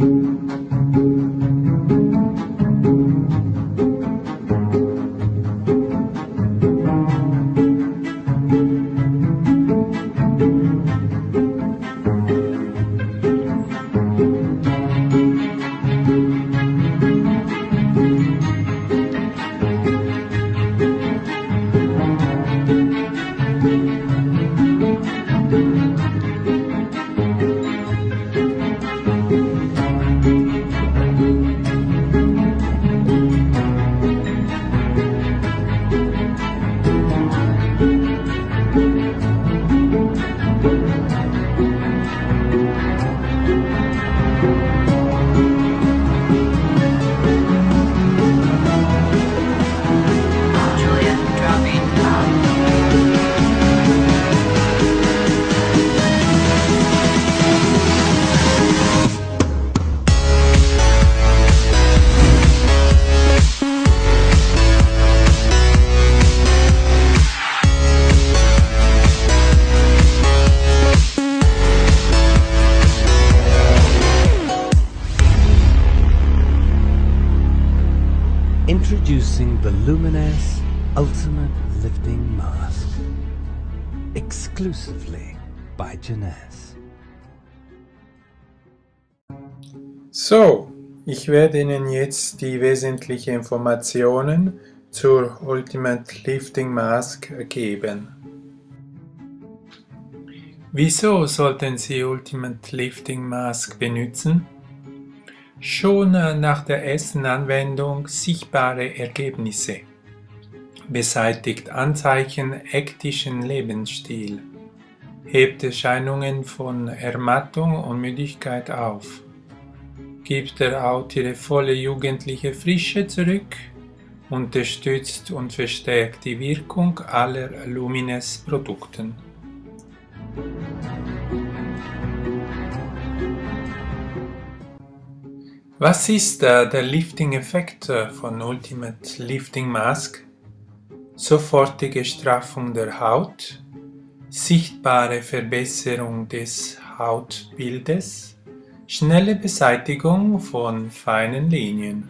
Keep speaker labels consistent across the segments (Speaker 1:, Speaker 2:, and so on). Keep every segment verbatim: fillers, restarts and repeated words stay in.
Speaker 1: Introducing the Luminous Ultimate Lifting Mask, exclusively by Jeunesse.
Speaker 2: So, ich werde Ihnen jetzt die wesentlichen Informationen zur Ultimate Lifting Mask geben. Wieso sollten Sie Ultimate Lifting Mask benutzen? Schon nach der ersten Anwendung sichtbare Ergebnisse, beseitigt Anzeichen hektischen Lebensstil, hebt Erscheinungen von Ermattung und Müdigkeit auf, gibt der Haut ihre volle jugendliche Frische zurück, unterstützt und verstärkt die Wirkung aller Luminous-Produkte. Was ist äh, der Lifting-Effekt von Ultimate Lifting Mask? Sofortige Straffung der Haut, sichtbare Verbesserung des Hautbildes, schnelle Beseitigung von feinen Linien.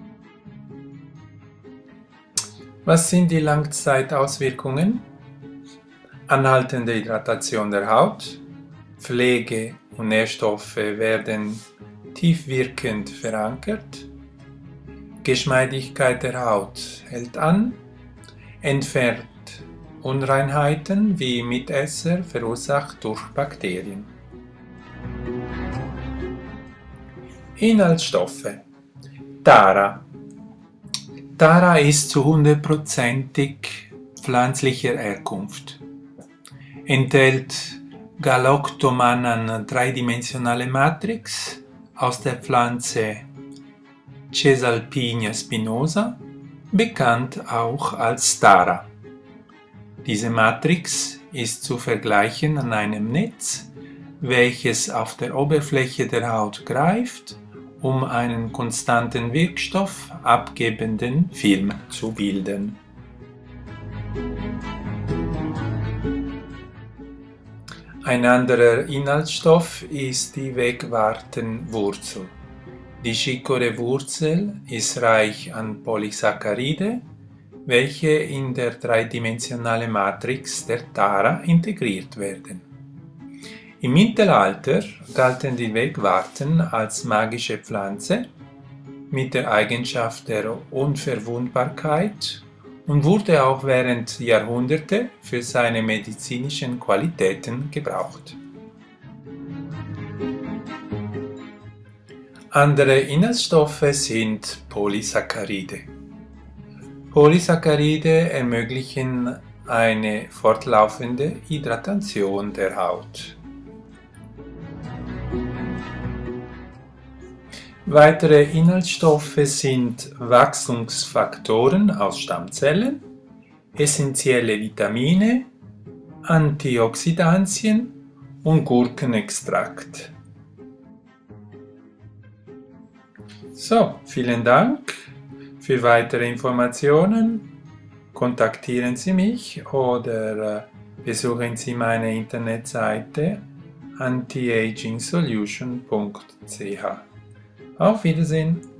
Speaker 2: Was sind die Langzeitauswirkungen? Anhaltende Hydratation der Haut, Pflege und Nährstoffe werden tiefwirkend verankert, Geschmeidigkeit der Haut hält an, entfernt Unreinheiten wie Mitesser verursacht durch Bakterien. Inhaltsstoffe. Tara. Tara ist zu hundertprozentig pflanzlicher Herkunft. Enthält Galactomannan dreidimensionale Matrix aus der Pflanze Caesalpinia spinosa, bekannt auch als Tara. Diese Matrix ist zu vergleichen an einem Netz, welches auf der Oberfläche der Haut greift, um einen konstanten Wirkstoff abgebenden Film zu bilden. Ein anderer Inhaltsstoff ist die Wegwartenwurzel. Die Chicorée-Wurzel ist reich an Polysaccharide, welche in der dreidimensionale Matrix der Tara integriert werden. Im Mittelalter galten die Wegwarten als magische Pflanze mit der Eigenschaft der Unverwundbarkeit und wurde auch während Jahrhunderte für seine medizinischen Qualitäten gebraucht. Andere Inhaltsstoffe sind Polysaccharide. Polysaccharide ermöglichen eine fortlaufende Hydratation der Haut. Weitere Inhaltsstoffe sind Wachstumsfaktoren aus Stammzellen, essentielle Vitamine, Antioxidantien und Gurkenextrakt. So, vielen Dank. Für weitere Informationen kontaktieren Sie mich oder besuchen Sie meine Internetseite anti aging solution punkt c h. Auf Wiedersehen!